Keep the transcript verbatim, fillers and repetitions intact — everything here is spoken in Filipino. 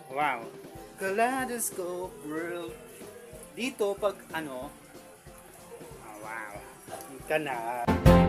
Wow. Kaleidoscope world. Dito pag ano, ah, wow. Ka na.